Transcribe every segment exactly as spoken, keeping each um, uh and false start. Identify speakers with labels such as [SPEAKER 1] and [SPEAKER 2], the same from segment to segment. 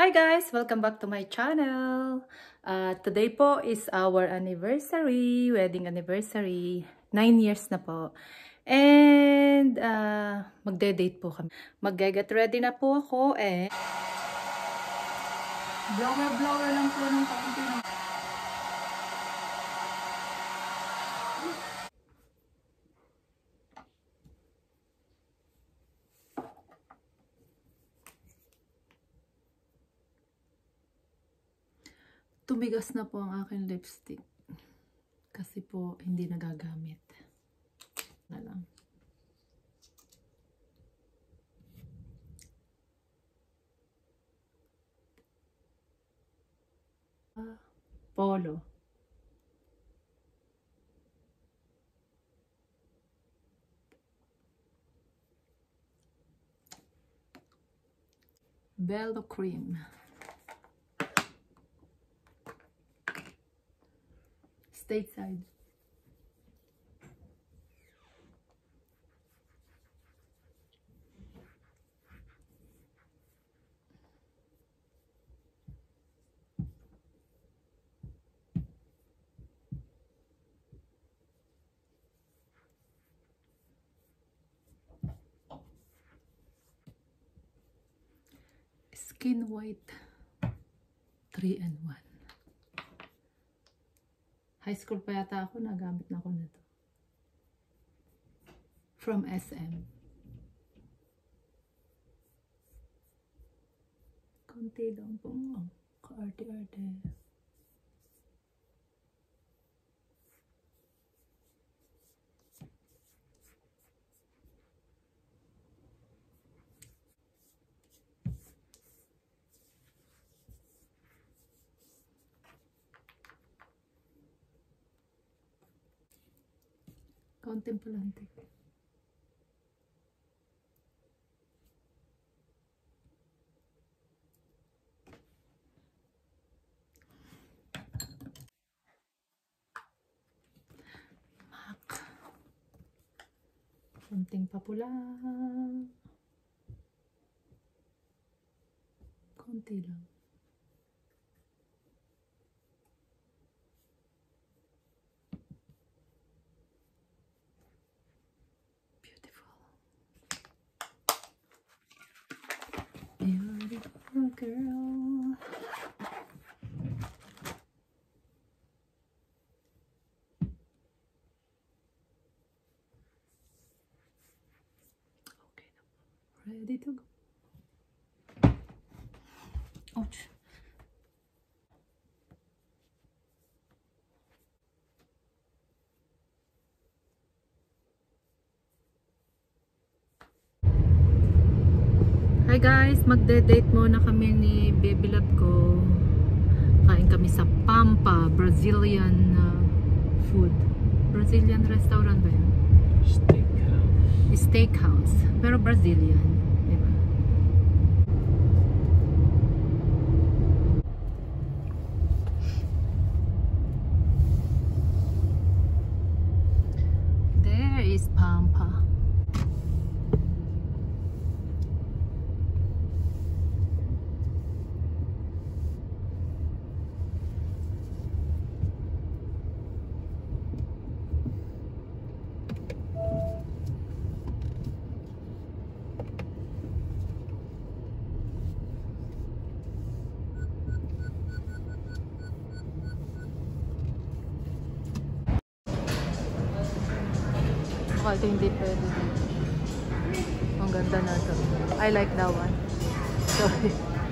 [SPEAKER 1] Hi guys! Welcome back to my channel. Uh, today po is our anniversary, wedding anniversary. Nine years na po. And uh, magde-date po kami. Mag-get ready na po ako eh. Blower, blower lang po ng kaunti na. Tumigas na po ang aking lipstick. Kasi po hindi nagagamit. Na lang. Uh, Polo. Bello cream. Stateside. Skin White three in one. High school pa yata ako, nagamit na ako nito. From S M. Konti lang po. Oh, kaarte-arte. Contemplante. Mac. Konting papula. Konti lang. Beautiful girl. Okay, ready to go. Ouch. Hi guys, magde-date muna kami ni baby love ko. Kain kami sa Pampa, Brazilian uh, food. Brazilian restaurant ba yun? Steakhouse. Steakhouse. Pero Brazilian. Diba? There is Pampa. Baka ito hindi pwede. Ang ganda na ito. I like that one. Sorry.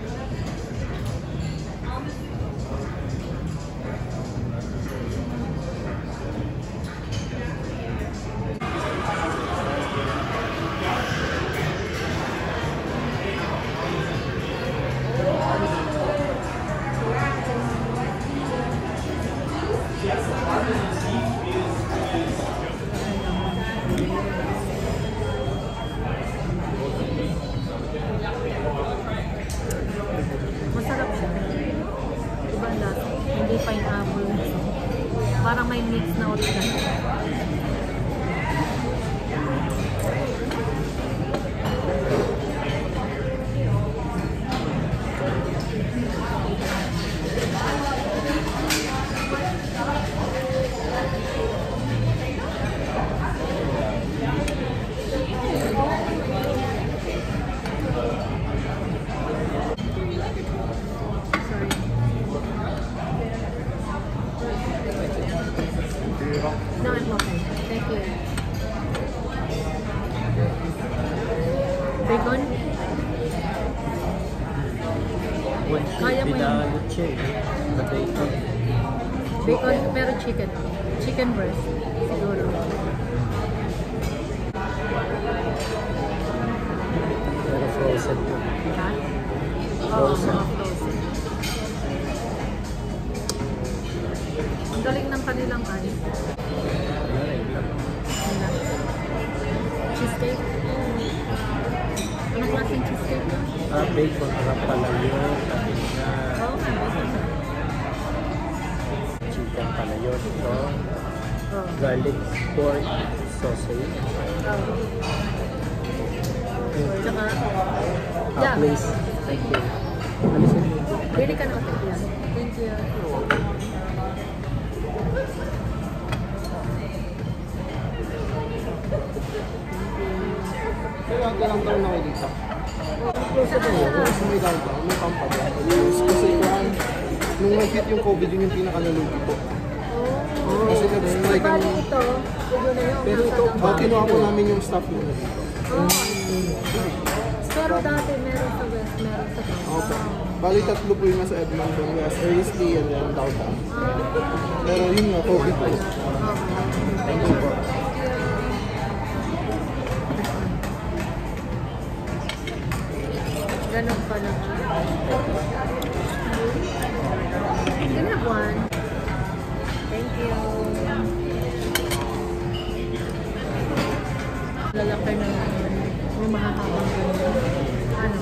[SPEAKER 1] Masarap siya. Ibang lasa. Hindi pineapple. Parang may mix na original. Bacon, pero chicken. Chicken breast. Siguro.
[SPEAKER 2] Pero frozen.
[SPEAKER 1] Ha?
[SPEAKER 2] Frozen.
[SPEAKER 1] Oo, frozen. Ang galing ng kanilang ano.
[SPEAKER 2] Ano rin?
[SPEAKER 1] Cheesecake. Anong klaseng cheesecake yun?
[SPEAKER 2] Ah, bacon. Harap pala yun. Sabi nga.
[SPEAKER 1] Oo nga, bacon.
[SPEAKER 2] Chicken pala yun. Ito.
[SPEAKER 1] Oo.
[SPEAKER 2] Garlic pork sausage.
[SPEAKER 1] Oo. Tsaka,
[SPEAKER 2] Ah,
[SPEAKER 1] yeah.
[SPEAKER 2] please. Thank you. Alisin mo.
[SPEAKER 1] Pili ka na kasi yan. Thank you.
[SPEAKER 3] Kaya lang taon ako dito. Close ako yun. Kasi may downtown, may pampa doon. Kasi kung nung nag-hit yung COVID, yun yung pinaka-nalugi po. Kasi nag-strike
[SPEAKER 1] Bali
[SPEAKER 3] kami.
[SPEAKER 1] ito, ito na yung
[SPEAKER 3] Pero ito,
[SPEAKER 1] nasa
[SPEAKER 3] oh, kinuha po namin yung staff muna dito.
[SPEAKER 1] Oh. Pero dati meron sa West, meron sa
[SPEAKER 3] Ako po.
[SPEAKER 1] Downtown.
[SPEAKER 3] Bali tatlo po yung nasa Edmonton West, Early and then downtown.
[SPEAKER 1] Ah,
[SPEAKER 3] Pero yun nga, COVID po.
[SPEAKER 1] okay.
[SPEAKER 3] Thank you po.
[SPEAKER 1] Ganun pala. Can I have one? Thank you. Lalaki na yun. May mahahabang ganun. Ano?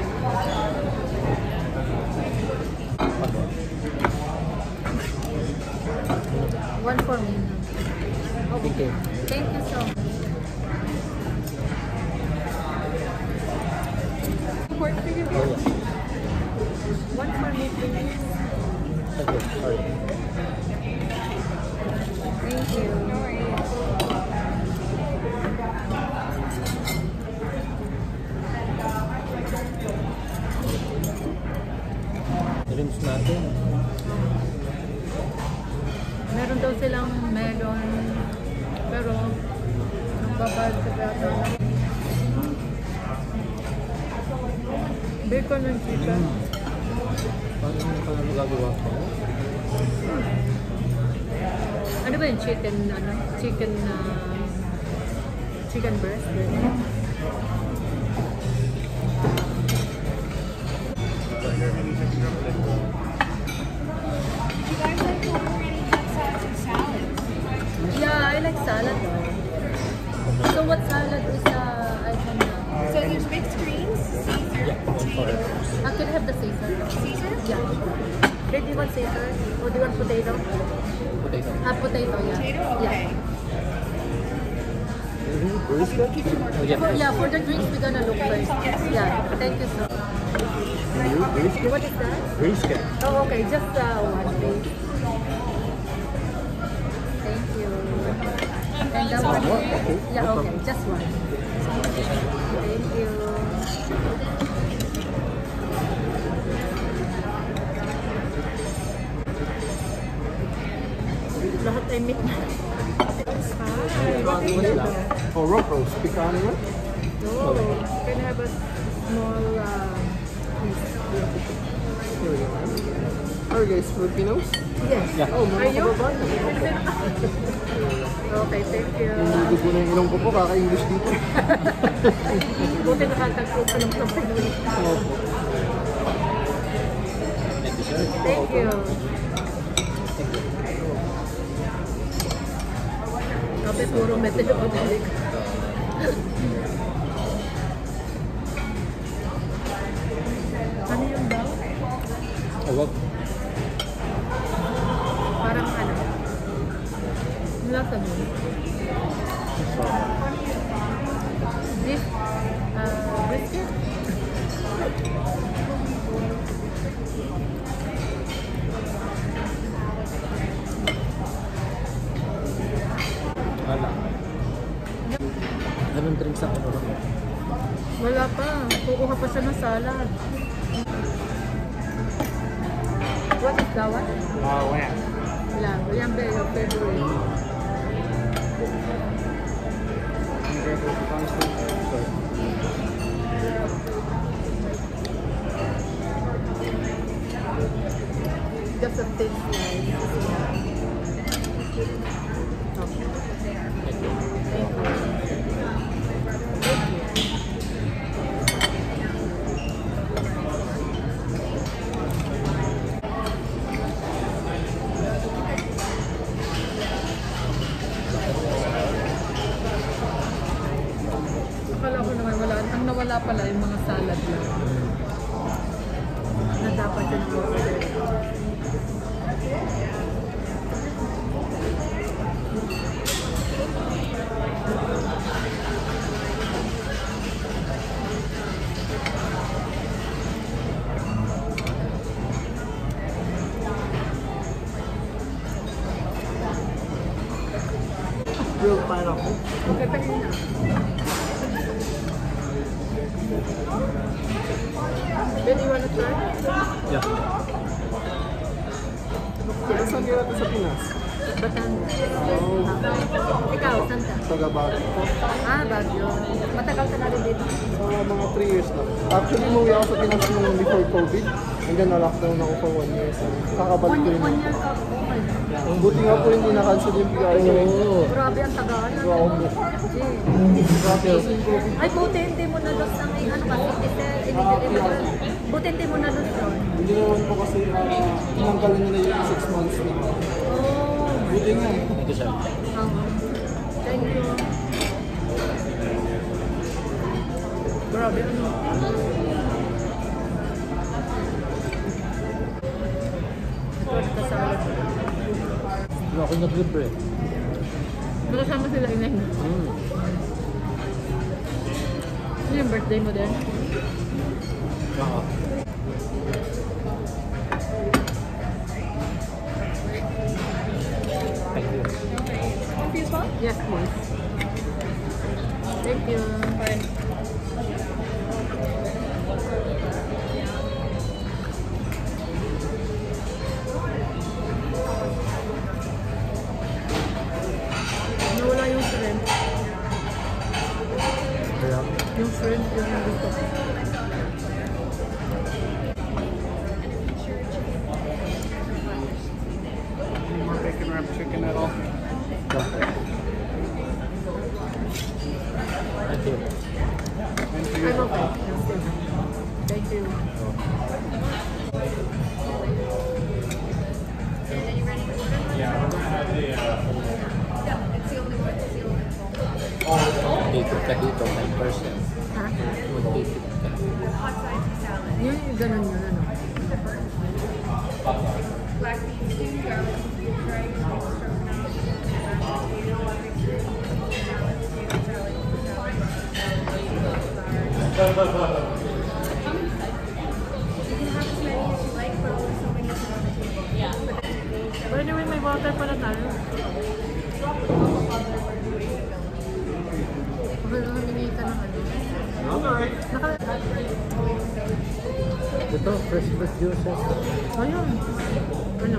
[SPEAKER 1] One for me.
[SPEAKER 2] Okay.
[SPEAKER 1] Thank you so much. Pork for you.
[SPEAKER 2] Oh, yeah.
[SPEAKER 1] One for me, please.
[SPEAKER 2] Okay. Sorry.
[SPEAKER 1] Thank you. No worries.
[SPEAKER 2] Drinks natin.
[SPEAKER 1] Meron daw silang melon, pero nagbabad sa plato. Bacon and chicken.
[SPEAKER 2] Paano mo ka na magagawa ko?
[SPEAKER 1] Ano ba yung chicken, ano? Chicken na... chicken breast? Ganyan.
[SPEAKER 4] You guys like to order any hot sauce and salads?
[SPEAKER 1] Yeah, I like salad though. So what salad is uh, item now?
[SPEAKER 4] So there's mixed greens, Caesar,
[SPEAKER 2] Yeah, one for
[SPEAKER 4] potato,
[SPEAKER 2] us.
[SPEAKER 1] Ah, can I have the Caesar?
[SPEAKER 4] Caesar,
[SPEAKER 1] Yeah. Wait, do you want Caesar? Or do you want potato?
[SPEAKER 2] Potato.
[SPEAKER 1] Ah, potato, yeah.
[SPEAKER 4] potato. Okay.
[SPEAKER 1] Yeah.
[SPEAKER 2] Brisket? Oh, yeah.
[SPEAKER 1] For, yeah, for the drinks, we're gonna look first. Yeah, thank you so much.
[SPEAKER 2] Brisket?
[SPEAKER 1] What is that?
[SPEAKER 2] Brisket.
[SPEAKER 1] Oh, okay, just uh, one, please. Thank you. And that one?
[SPEAKER 2] Okay.
[SPEAKER 1] Yeah,
[SPEAKER 2] No
[SPEAKER 1] okay,
[SPEAKER 2] problem.
[SPEAKER 1] just one. Thank you. Lahat ay meat na.
[SPEAKER 3] Oh, rock roast. Pecan one?
[SPEAKER 1] Oh, can I have a small uh, piece?
[SPEAKER 3] Here we go. Are you guys Filipinos?
[SPEAKER 1] Yes.
[SPEAKER 2] Yeah.
[SPEAKER 3] Oh,
[SPEAKER 1] Are
[SPEAKER 3] mga
[SPEAKER 1] you?
[SPEAKER 3] kababayan.
[SPEAKER 1] Okay, thank you.
[SPEAKER 3] Hindi ko na yung ilong ko po, kaka-English dito.
[SPEAKER 1] Buti nakatagpo ka ng kapag.
[SPEAKER 3] Opo.
[SPEAKER 2] Thank you, sir.
[SPEAKER 1] Thank you. Kapit puro metal yung pabalik. Ano yung daw?
[SPEAKER 2] Oh, wag.
[SPEAKER 1] Parang ano? Ang lasa mo?
[SPEAKER 2] So,
[SPEAKER 1] This, uh, brisket?
[SPEAKER 2] wala. Anong drinks ako naman?
[SPEAKER 1] Wala pa. Kukuha pa siya ng salad. What is that one?
[SPEAKER 2] Ah, wala.
[SPEAKER 1] Wala. Walang ba yung favorite? Just a thin slice. Akala ko naman wala. Ang nawala pala yung mga salad lang. Na dapat yung order.
[SPEAKER 3] Grilled pineapple.
[SPEAKER 1] Okay, pwede na. Ben, you wanna try?
[SPEAKER 2] Yeah.
[SPEAKER 3] Kaya saan kaya natin sa Pinas?
[SPEAKER 1] Batangas.
[SPEAKER 3] Oh,
[SPEAKER 1] Ikaw, saan ka?
[SPEAKER 3] taga Baguio.
[SPEAKER 1] Ah, Baguio. Matagal ka na rin dito.
[SPEAKER 3] So, mga three years na. Actually, umuwi ako sa Pinas nung before COVID. Hanggang na-lockdown ako for one year. So, kakabalik
[SPEAKER 1] One,
[SPEAKER 3] ko yun.
[SPEAKER 1] one year ka. Oh my God.
[SPEAKER 3] Ang buti nga po hindi na-cancel yung P R ko.
[SPEAKER 2] Oo.
[SPEAKER 1] Grabe ang tagal.
[SPEAKER 3] Wow.
[SPEAKER 1] Ay, buti hindi mo na lost ang ano ka, citizen, illegal immigrant. Buti hindi mo na lost yun.
[SPEAKER 3] Hindi naman po kasi uh, tinanggalan nila yung six months na.
[SPEAKER 1] Oh.
[SPEAKER 3] Buti nga eh.
[SPEAKER 2] Thank you, sir.
[SPEAKER 1] Um, thank you. Grabe ano. Ito, kasama.
[SPEAKER 2] Ano ako nag-libre?
[SPEAKER 1] Magkasama sila inay mo.
[SPEAKER 2] Mm.
[SPEAKER 1] Ano yung birthday mo din?
[SPEAKER 2] Oo. Thank you.
[SPEAKER 4] Coffee as well?
[SPEAKER 1] Yes, please. Thank you. Bye. Nawala yung shrimp.
[SPEAKER 2] Kaya,
[SPEAKER 1] Yung shrimp, yung nandito.
[SPEAKER 3] More bacon wrap chicken at all.
[SPEAKER 2] thank you.
[SPEAKER 1] I'm okay. Thank you.
[SPEAKER 2] Dito ka dito, nine percent.
[SPEAKER 1] Ha?
[SPEAKER 2] Mag-titip ka.
[SPEAKER 1] Yun yung ganun yun, ano?
[SPEAKER 4] Black beans, stew, garlic, beef fry,
[SPEAKER 1] But anyway, may water pala tayo. Okay, humingi ka ng ano. Naka...
[SPEAKER 2] Ito, fresh fruit juices.
[SPEAKER 1] Ayun. Ano?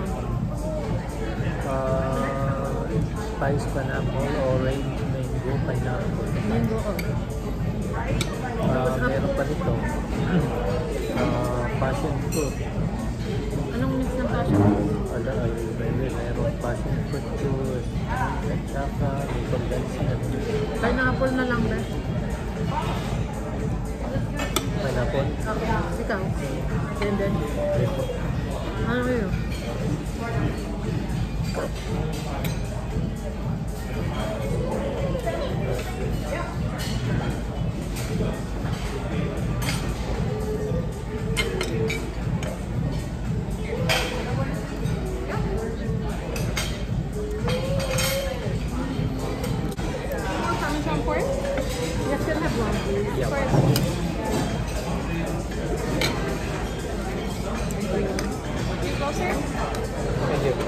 [SPEAKER 2] Uh, spice pineapple, orange, mango, pineapple.
[SPEAKER 1] Mango ko.
[SPEAKER 2] Uh, meron pa dito. uh, passion fruit.
[SPEAKER 1] Anong mix ng passion?
[SPEAKER 2] Ala, ay, may meron passion fruit juice. At saka, may condensed milk.
[SPEAKER 1] Pineapple na lang, ba?
[SPEAKER 2] Pineapple.
[SPEAKER 1] Okay. Ikaw? And then?
[SPEAKER 2] Ito.
[SPEAKER 1] Ano yun?
[SPEAKER 4] Parmesan pork?
[SPEAKER 1] Yes, can have one, please.
[SPEAKER 2] Yeah.
[SPEAKER 4] You closer?
[SPEAKER 2] Thank you.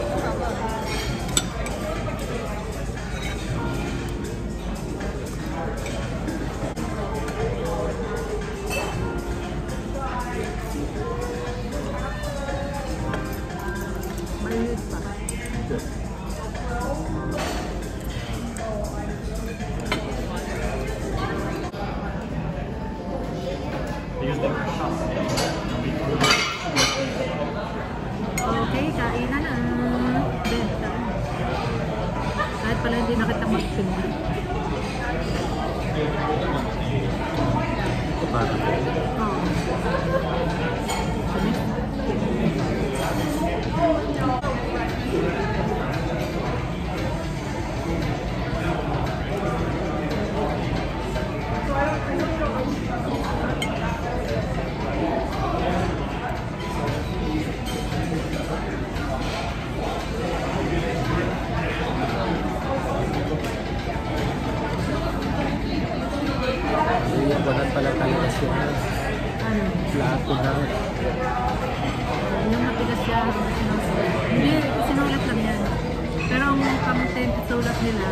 [SPEAKER 1] Mainit pa. Okay, kain na na. Then, kain. At pala hindi nakita mag-film.
[SPEAKER 2] Parang
[SPEAKER 1] Oo.
[SPEAKER 2] yung banat pala talaga siya.
[SPEAKER 1] Ano?
[SPEAKER 2] Plato na.
[SPEAKER 1] Yung matigas siya. Hindi, sinulat lang yan. Pero ang content, sulat nila.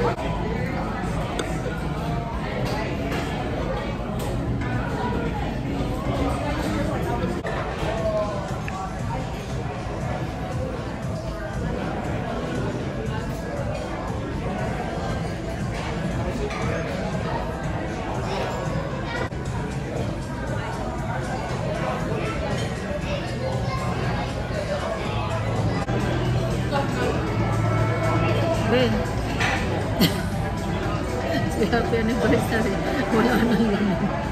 [SPEAKER 1] Ben. Si happy anniversary. Wala nang yun.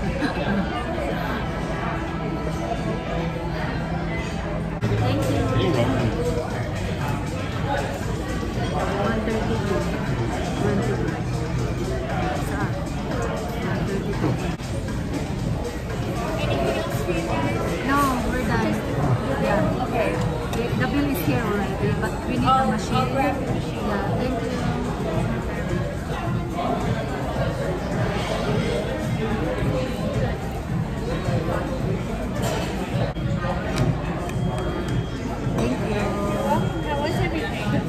[SPEAKER 1] Thank you. one thirty-two. one thirty-two. Saan? one thirty-two. No, we're done. Yeah.
[SPEAKER 4] Okay.
[SPEAKER 1] The bill is here already, but we need a machine. Yeah, thank you. Thank you.
[SPEAKER 4] How was everything?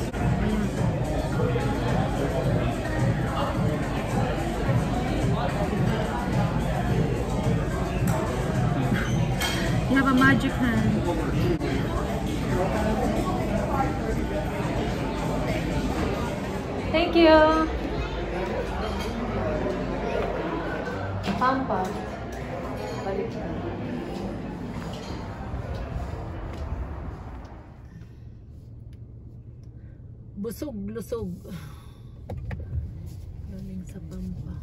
[SPEAKER 1] You have a magic hand. Thank you. Pampa. Balik na. Busog, lusog. Galing sa Pampa.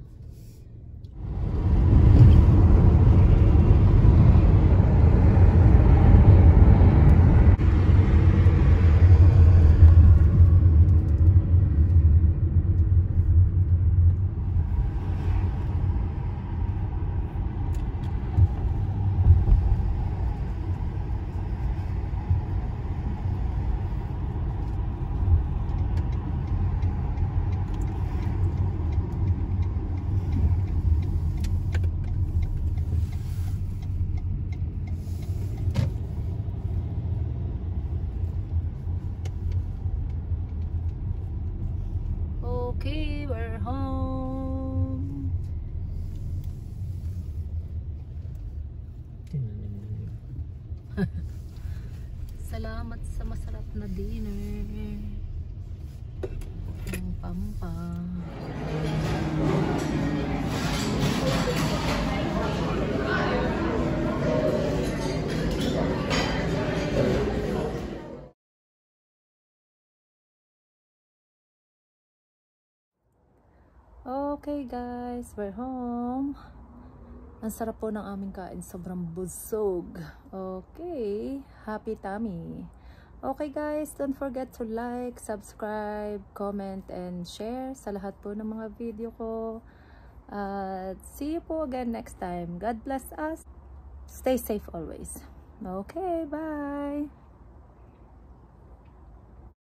[SPEAKER 1] Okay, we're home. Salamat sa masarap na dinner. Ang Pampa. Okay guys, we're home. Ang sarap po ng aming kain, sobrang busog. Okay, happy tummy. Okay guys, don't forget to like, subscribe, comment, and share sa lahat po ng mga video ko. Uh, see you po again next time. God bless us. Stay safe always. Okay, bye!